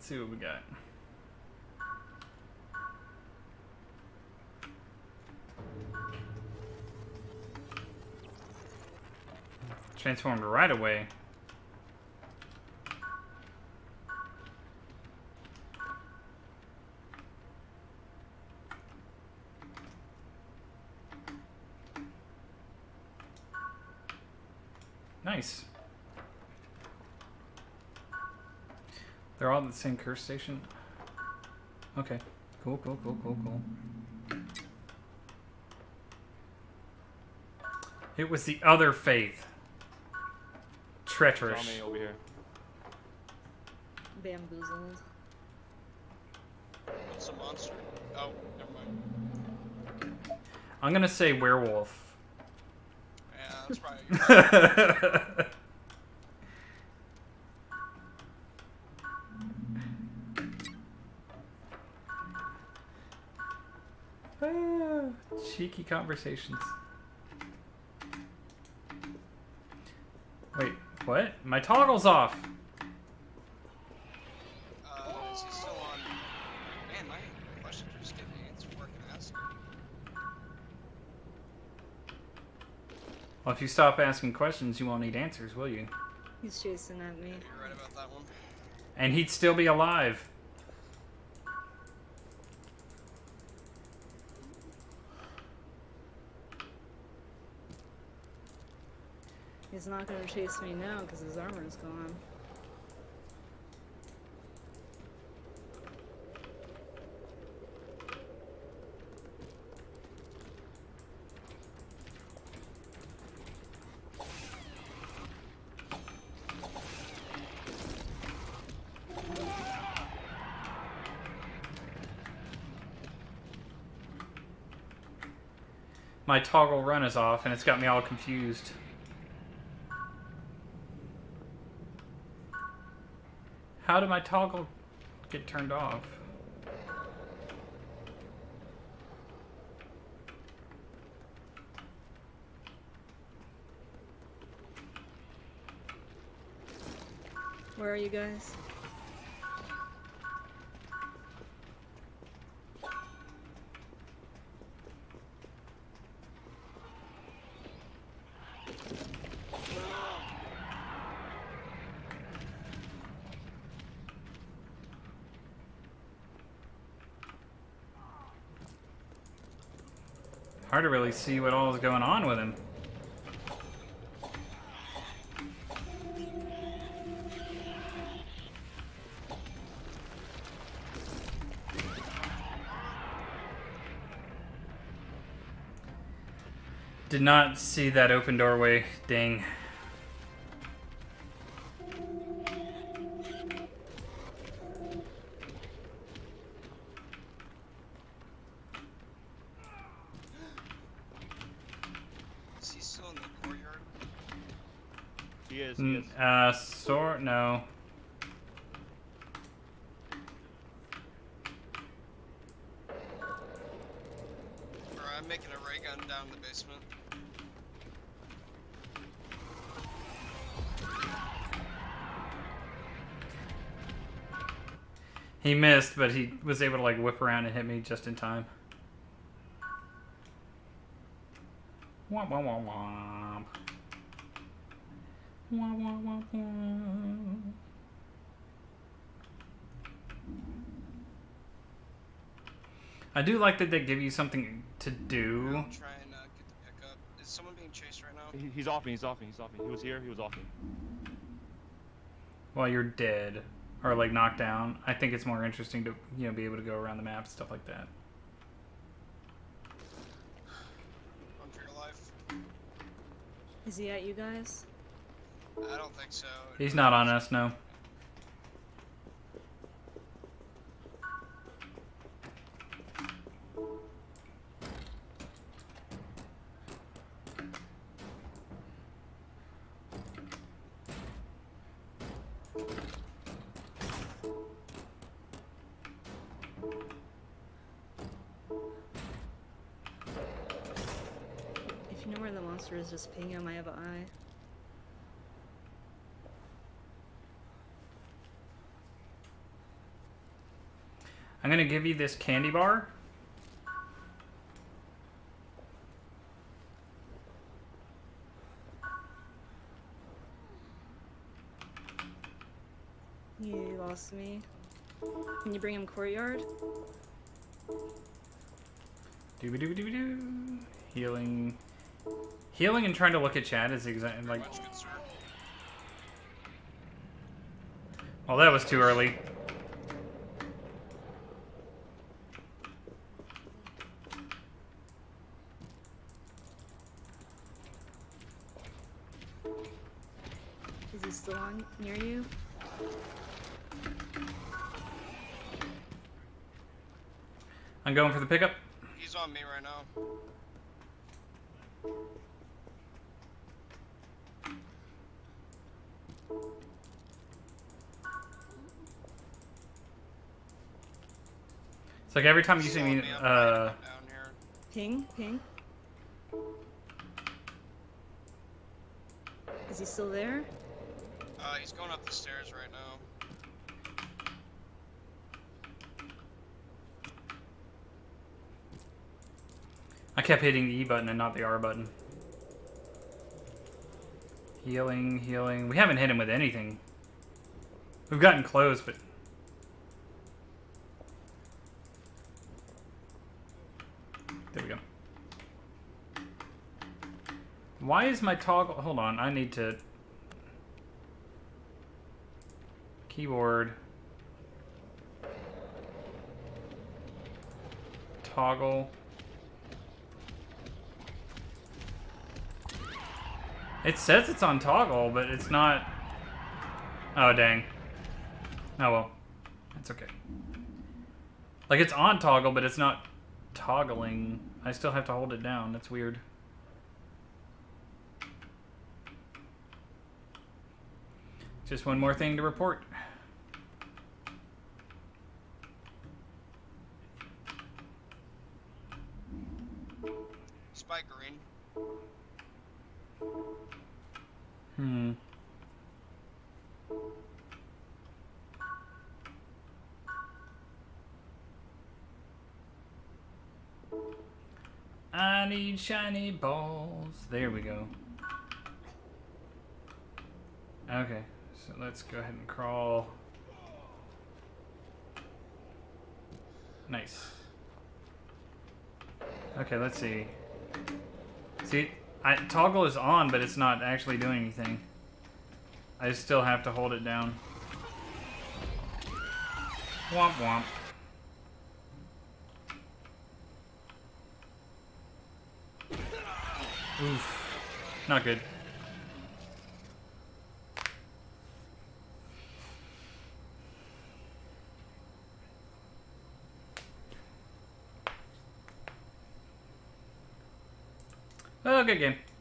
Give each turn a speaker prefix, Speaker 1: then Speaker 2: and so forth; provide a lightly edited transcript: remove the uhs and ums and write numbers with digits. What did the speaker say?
Speaker 1: Let's see what we got. Transformed right away. Nice. They're all at the same curse station? Okay. Cool, cool, cool, cool, cool. It was the other faith. Treacherous.
Speaker 2: Tommy over here.
Speaker 3: Bamboozled.
Speaker 4: What's a monster? Oh, never mind.
Speaker 1: I'm gonna say werewolf.
Speaker 4: Yeah, that's probably
Speaker 1: Cheeky conversations. Wait, what? My toggle's off.
Speaker 4: Is he still on? Man, my questions are just getting answered working ass.
Speaker 1: Well, if you stop asking questions, you won't need answers, will you?
Speaker 3: He's chasing at me.
Speaker 4: You're right about that one.
Speaker 1: And he'd still be alive.
Speaker 3: He's not gonna chase me now because his armor's gone.
Speaker 1: My toggle run is off, and it's got me all confused. How did my toggle get turned off?
Speaker 3: Where are you guys?
Speaker 1: Hard to really see what all is going on with him. Did not see that open doorway. Dang.
Speaker 4: Is he still in the courtyard?
Speaker 2: He is.
Speaker 1: No.
Speaker 4: Or I'm making a ray gun down in the basement.
Speaker 1: He missed, but he was able to like whip around and hit me just in time. Womp womp womp womp. Womp womp womp womp. I do like that they give you something to do.
Speaker 4: I'll try and get the pickup. Is someone being chased right now?
Speaker 2: He's off me. He's off me. He's off me. He was here. He was off me.
Speaker 1: While you're dead or like knocked down. I think it's more interesting to, you know, be able to go around the map, stuff like that.
Speaker 4: Run for your life.
Speaker 3: Is he at you guys?
Speaker 4: I don't think so.
Speaker 1: He's not on us, no.
Speaker 3: If you know where the monster is, just ping him. I have an eye.
Speaker 1: I'm gonna give you this candy bar.
Speaker 3: You lost me. Can you bring him courtyard?
Speaker 1: Doo-ba-doo-ba-doo-ba-doo. Healing. Healing and trying to look at chat is exactly like...
Speaker 4: Much good, sir.
Speaker 1: Well, that was too early.
Speaker 3: Is he still on near you?
Speaker 1: I'm going for the pickup.
Speaker 4: He's on me right now.
Speaker 1: It's like every time you see
Speaker 4: Slowing
Speaker 1: me,
Speaker 4: me up right down here.
Speaker 3: Ping, ping. Is he still there?
Speaker 4: He's going up the stairs right now.
Speaker 1: I kept hitting the E button and not the R button. Healing, healing. We haven't hit him with anything. We've gotten close, but... There we go. Why is my toggle... Hold on, I need to... Keyboard. Toggle. It says it's on toggle, but it's not... Oh, dang. Oh, well. That's okay. Like, it's on toggle, but it's not toggling. I still have to hold it down. That's weird. Just one more thing to report.
Speaker 4: Spike green.
Speaker 1: I need shiny balls. There we go. Okay, so let's go ahead and crawl. Nice. Okay, let's see. See, toggle is on, but it's not actually doing anything. I still have to hold it down. Womp womp. Oof. Not good. Oh, good game.